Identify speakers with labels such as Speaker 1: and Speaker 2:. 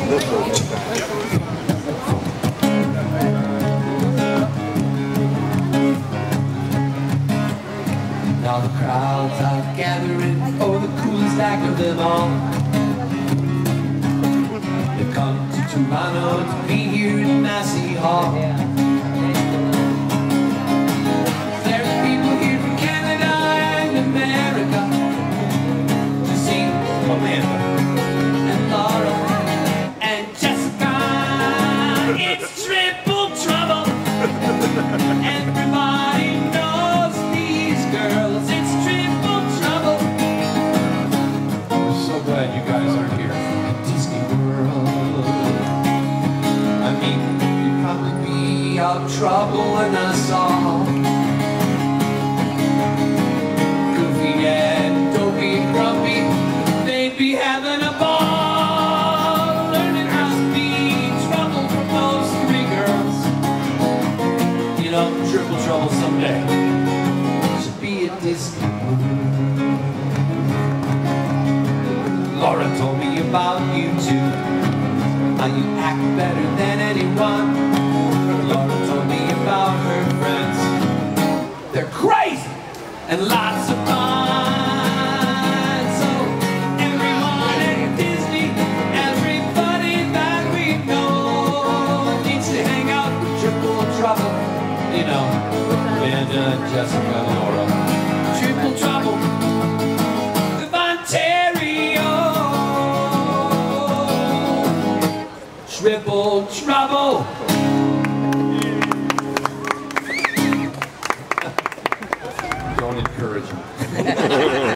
Speaker 1: Now the crowds are gathering for the coolest act of them all. They've come to Toronto to be here in Massey Hall. There's people here from Canada and America to see Amanda and Laura and Jessica. It's triple trouble. Everybody knows these girls. It's triple trouble. I'm so glad you guys aren't here at Disney World. I mean, you'd probably be out troubling us all. Goofy and dopey and grumpy, they'd be having a ball, learning how to be trouble from those three girls. You know, triple trouble someday should be at Disney World. Laura told me about you two, how you act better than anyone. Laura told me about her friends. They're crazy and lots of fun. So everyone at Disney, everybody that we know needs to hang out with Triple Trouble. You know, Amanda, Jessica, Laura. Triple Trouble of Ontario. Triple Trouble.